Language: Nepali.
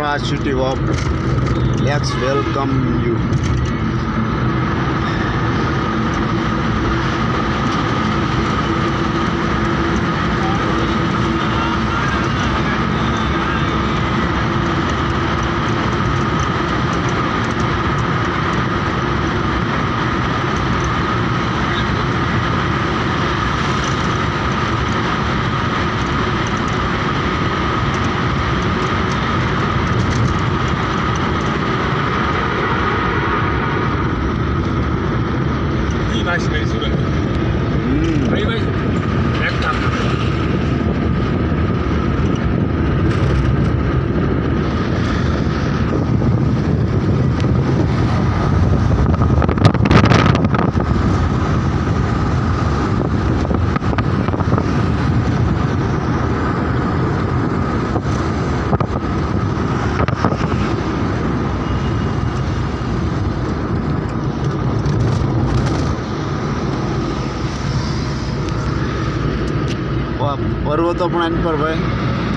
Smart City Walk. Let's welcome you. Nice place, isn't it? Very nice. पर्वत पण आणि पर भाई